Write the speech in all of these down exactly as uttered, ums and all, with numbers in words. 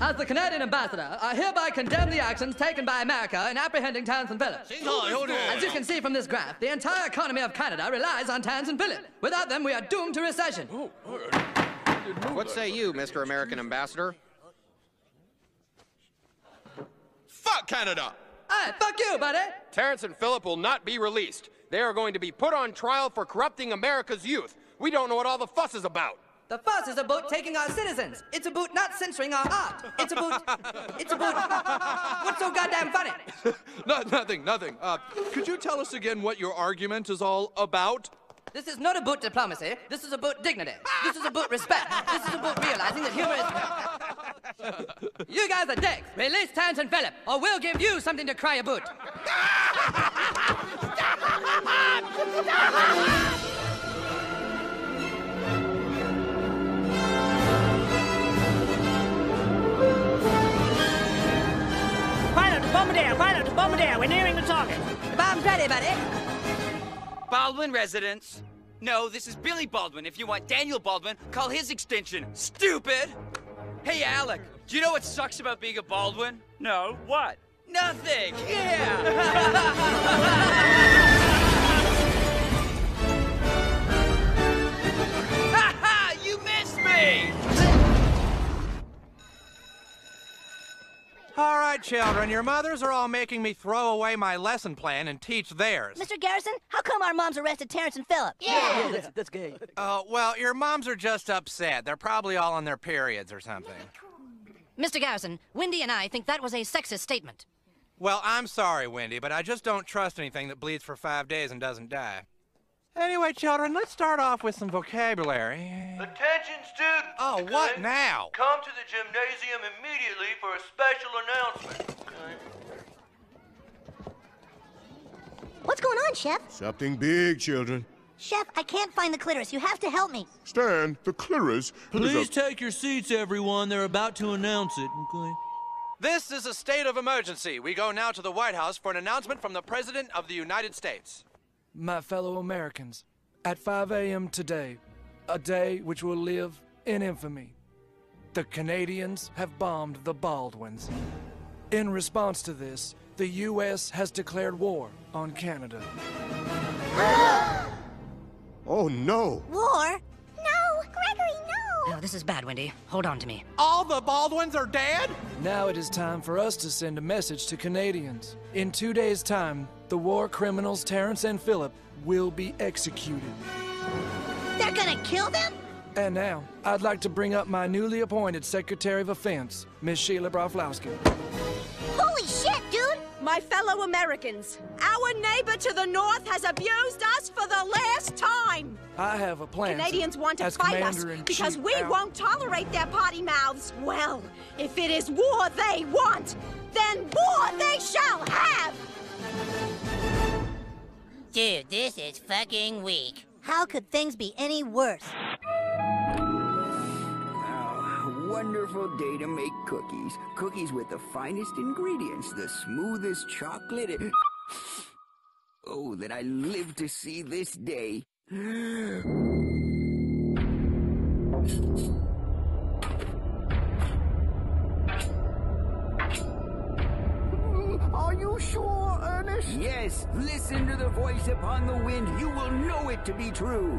As the Canadian ambassador, I hereby condemn the actions taken by America in apprehending Terrence and Phillip. As you can see from this graph, the entire economy of Canada relies on Terrence and Phillip. Without them, we are doomed to recession. What say you, Mister American Ambassador? Fuck Canada! Hey, fuck you, buddy! Terrence and Phillip will not be released. They are going to be put on trial for corrupting America's youth. We don't know what all the fuss is about. The fuss is about taking our citizens. It's about not censoring our art. It's about... It's about... What's so goddamn funny? no, nothing, nothing. Uh, could you tell us again what your argument is all about? This is not about diplomacy. This is about dignity. This is about respect. This is about realizing that humor is... You guys are dicks. Release Terrence and Phillip, or we'll give you something to cry about. Bombadil, pilot to Bombadil, we're nearing the target. The bomb's ready, buddy. Baldwin residence. No, this is Billy Baldwin. If you want Daniel Baldwin, call his extension. Stupid! Hey, Alec, do you know what sucks about being a Baldwin? No, what? Nothing! Yeah! Ha ha! You missed me! All right, children, your mothers are all making me throw away my lesson plan and teach theirs. Mister Garrison, how come our moms arrested Terrence and Phillip? Yeah, yeah that's, that's gay. Uh, well, your moms are just upset. They're probably all on their periods or something. Mister Garrison, Wendy and I think that was a sexist statement. Well, I'm sorry, Wendy, but I just don't trust anything that bleeds for five days and doesn't die. Anyway, children, let's start off with some vocabulary. Attention, students! Oh, what now? Come to the gymnasium immediately for a special announcement. What's going on, Chef? Something big, children. Chef, I can't find the clitoris. You have to help me. Stan, the clitoris. Please take your seats, everyone. They're about to announce it, okay? This is a state of emergency. We go now to the White House for an announcement from the President of the United States. My fellow Americans, at five A M today, a day which will live in infamy, the Canadians have bombed the Baldwins. In response to this, the U S has declared war on Canada. Oh, no. War? No, Gregory, no. Oh, this is bad, Wendy. Hold on to me. All the Baldwins are dead? Now it is time for us to send a message to Canadians. In two days' time, the war criminals Terrence and Phillip will be executed. They're gonna kill them? And now, I'd like to bring up my newly appointed Secretary of Defense, Miss Sheila Broflowski. Holy shit, dude! My fellow Americans, our neighbor to the north has abused us for the last time. I have a plan. Canadians want to as fight us because we out. won't tolerate their potty mouths. Well, if it is war they want, then war they shall have! Dude, this is fucking weak. How could things be any worse? Oh, wonderful day to make cookies. Cookies with the finest ingredients, the smoothest chocolate. Oh, that I live to see this day. Are you sure, Ernest? Yes. Listen to the voice upon the wind. You will know it to be true.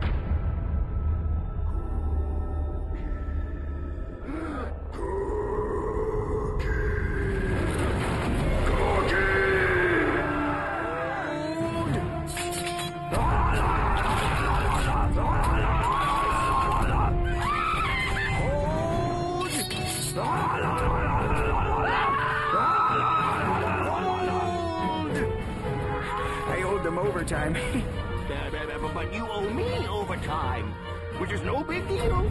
Overtime. But you owe me overtime, which is no big deal.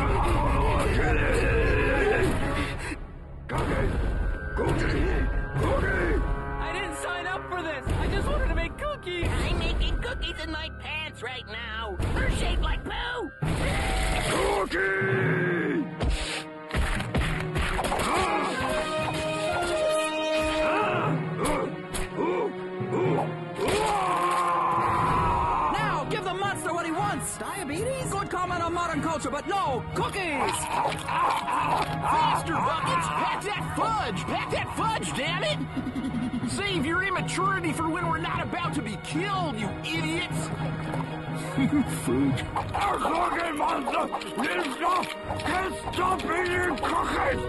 I didn't sign up for this. I just wanted to make cookies. I'm making cookies in my pants right now. They're shaped like poo. Cookie! Now, give the monster what he wants. Diabetes? Good combination. element of modern culture, but no, cookies! Faster, Buckets! Pack that fudge! Pack that fudge, damn it! Save your immaturity for when we're not about to be killed, you idiots! Food. Cookie Monster! You stop! You stop eating cookies!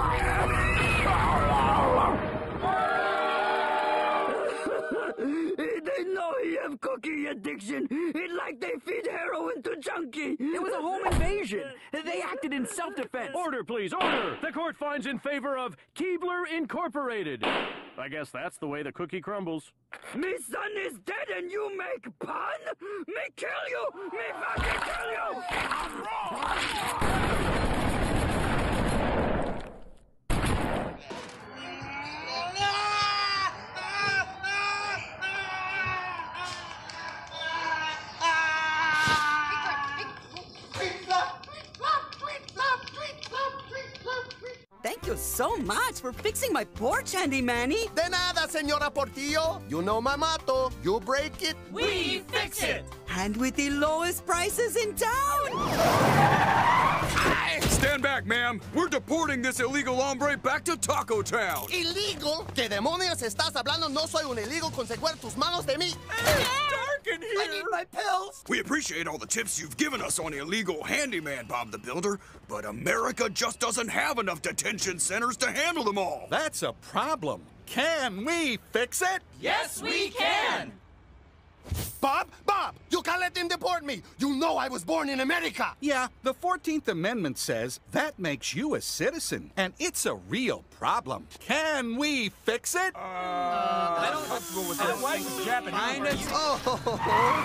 They know he have cookie addiction. It's like they feed heroin to Junkie. It was a home invasion. They acted in self-defense. Order, please, order! The court finds in favor of Keebler Incorporated. I guess that's the way the cookie crumbles. Me son is dead and you make pun? Me kill you! Me fucking kill you! Thank you so much for fixing my porch, Handy Manny. De nada, Señora Portillo. You know my motto. You break it, we fix it. And with the lowest prices in town. Stand back, ma'am. We're deporting this illegal hombre back to Taco Town. ¿Illegal? ¿Qué demonios estás hablando? No soy un illegal. Consecuer tus manos de mí. It's dark in here. I need my pills. We appreciate all the tips you've given us on illegal handyman, Bob the Builder, but America just doesn't have enough detention centers to handle them all. That's a problem. Can we fix it? Yes, we can. Bob, Bob, you can't let them deport me. You know I was born in America. Yeah, the fourteenth Amendment says that makes you a citizen, and it's a real problem. Can we fix it? Uh, I don't know with that. Like Japanese. Oh.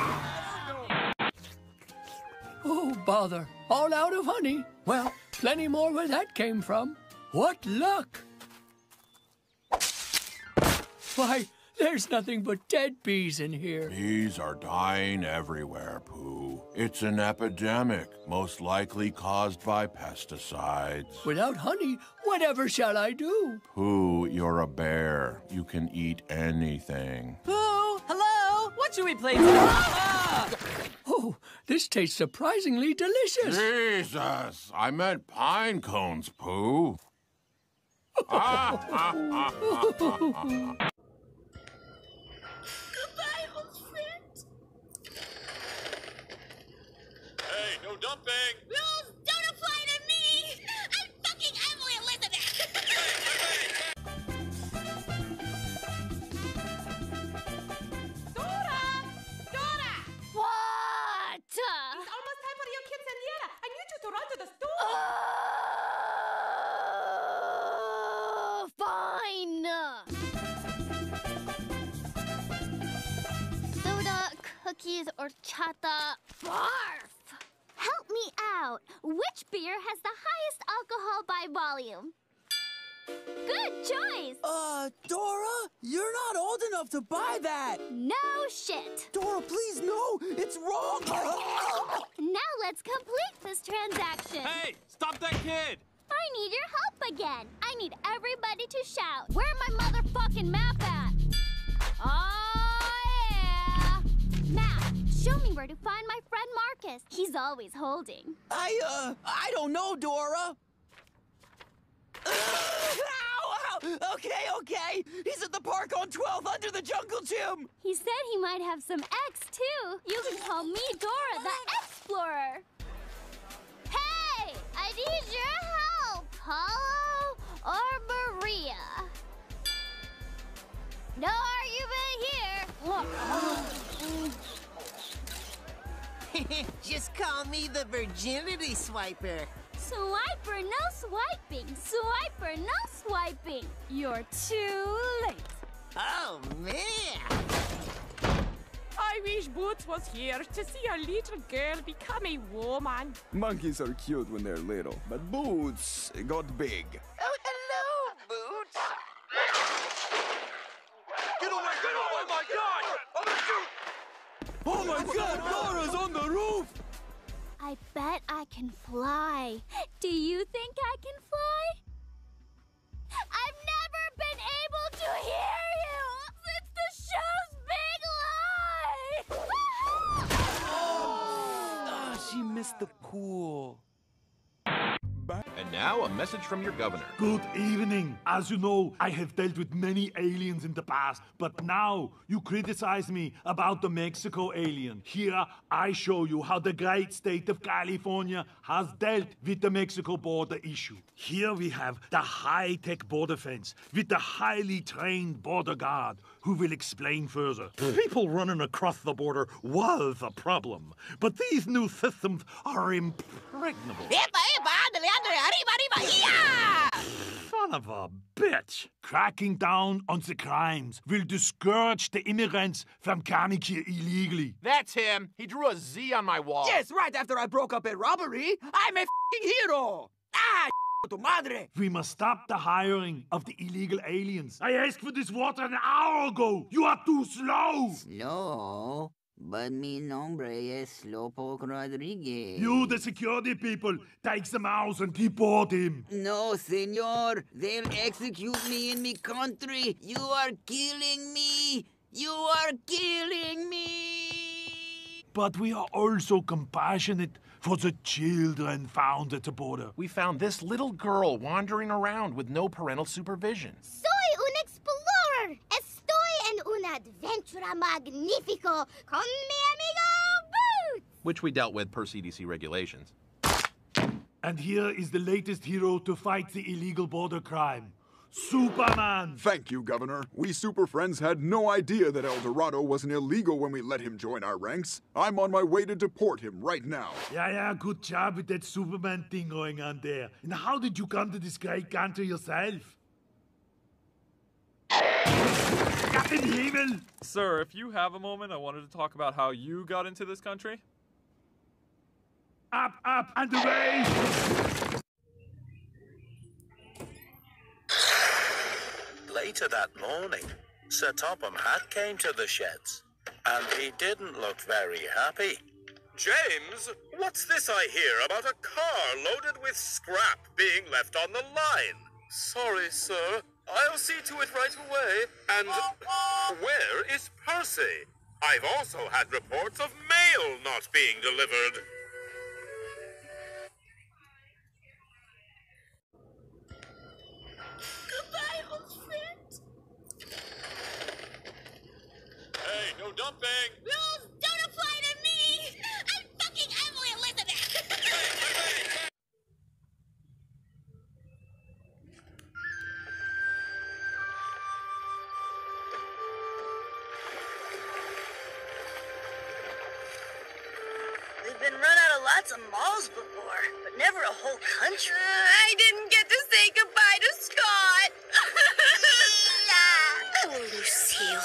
Oh, bother. All out of honey. Well, plenty more where that came from. What luck! Why, there's nothing but dead bees in here. Bees are dying everywhere, Pooh. It's an epidemic, most likely caused by pesticides. Without honey, whatever shall I do? Pooh, you're a bear. You can eat anything. Pooh, hello? What should we play today? Ah! Oh, this tastes surprisingly delicious. Jesus, I meant pine cones, Pooh. ah, ah, ah, ah, ah, ah. No dumping! Rules don't apply to me! I'm fucking Emily Elizabeth! Dora! Dora! What? It's almost time for your quinceañera. I need you to run to the store. Oh, fine. Soda, cookies, horchata. Barf! Help me out. Which beer has the highest alcohol by volume? Good choice. Uh, Dora, you're not old enough to buy that. No shit. Dora, please, no. It's wrong. Now let's complete this transaction. Hey, stop that kid. I need your help again. I need everybody to shout. Where my motherfucking map at? Oh, yeah. Map. Show me where to find my friend Marcus. He's always holding. I, uh, I don't know, Dora. Uh, ow, ow. Okay, okay. He's at the park on twelfth under the jungle gym. He said he might have some X, too. You can call me Dora the Explorer. Hey, I need your help. Paulo or Maria? No argument here. Just call me the virginity swiper. Swiper, no swiping. Swiper, no swiping. You're too late. Oh, man. I wish Boots was here to see a little girl become a woman. Monkeys are cute when they're little, but Boots got big. Oh, hello, Boots. Get away, get away! Oh, my God! I'm gonna shoot! Oh, my God, Dora's on the roof! I bet I can fly. Do you think I can fly? I've never been able to hear you since the show's big lie! Oh, she Mister Cool. And now, a message from your governor. Good evening. As you know, I have dealt with many aliens in the past, but now you criticize me about the Mexico alien. Here, I show you how the great state of California has dealt with the Mexico border issue. Here we have the high-tech border fence with the highly trained border guard who will explain further. People running across the border was a problem, but these new systems are impregnable. Son of a bitch! Cracking down on the crimes will discourage the immigrants from coming here illegally. That's him. He drew a Z on my wall. Yes, right after I broke up a robbery. I'm a f***ing hero. Ah, tu madre. We must stop the hiring of the illegal aliens. I asked for this water an hour ago. You are too slow. Slow? But mi nombre es Slowpoke Rodriguez. You, the security people, take the mouse and deport him. No, senor. They'll execute me in me country. You are killing me. You are killing me. But we are also compassionate for the children found at the border. We found this little girl wandering around with no parental supervision. Soy un explorer. Estoy en una adventura magnifico con mi amigo Boots. Which we dealt with per C D C regulations. And here is the latest hero to fight the illegal border crime. Superman! Thank you, Governor. We Super Friends had no idea that El Dorado wasn't illegal when we let him join our ranks. I'm on my way to deport him right now. Yeah, yeah, good job with that Superman thing going on there. And how did you come to this great country yourself? Gott im Himmel! Sir, if you have a moment, I wanted to talk about how you got into this country. Up, up, and away! Later that morning, Sir Topham Hatt came to the sheds, and he didn't look very happy. James, what's this I hear about a car loaded with scrap being left on the line? Sorry, sir. I'll see to it right away. And where is Percy? I've also had reports of mail not being delivered. Goodbye, old friend. Hey, no dumping! Rules don't apply to me! I'm fucking Emily Elizabeth! We've been run out of lots of malls before, but never a whole country. I didn't get to say goodbye to Scott. Oh, Lucille.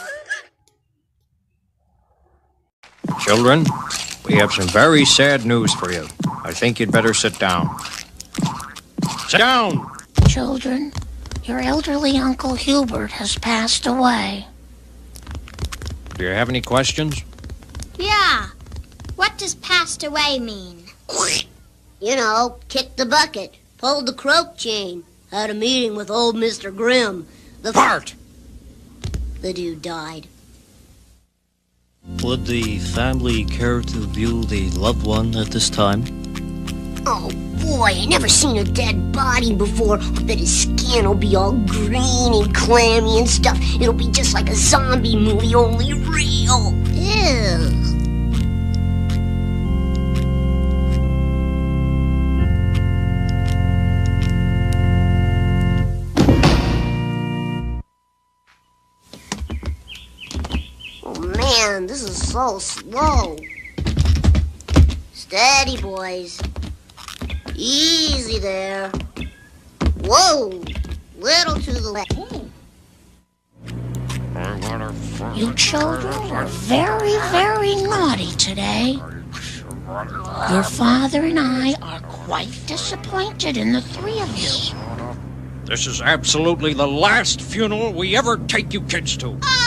Children, we have some very sad news for you. I think you'd better sit down. Sit down! Children, your elderly Uncle Hubert has passed away. Do you have any questions? Yeah. What does passed away mean? You know, kicked the bucket, pulled the croak chain, had a meeting with old Mister Grimm. The Fart! The dude died. Would the family care to view the loved one at this time? Oh boy, I never seen a dead body before. I bet his skin will be all green and clammy and stuff. It'll be just like a zombie movie, only real. Ew. Man, this is so slow. Steady, boys. Easy there. Whoa! Little to the left. You children are very, very naughty today. Your father and I are quite disappointed in the three of you. This is absolutely the last funeral we ever take you kids to. Oh!